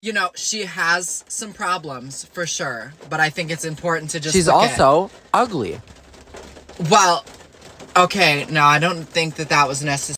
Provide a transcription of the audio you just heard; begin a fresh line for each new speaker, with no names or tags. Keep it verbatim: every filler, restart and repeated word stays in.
You know, she has some problems, for sure. But I think it's important to just
She's
look
also
at...
ugly.
Well, okay, no, I don't think that that was necessary.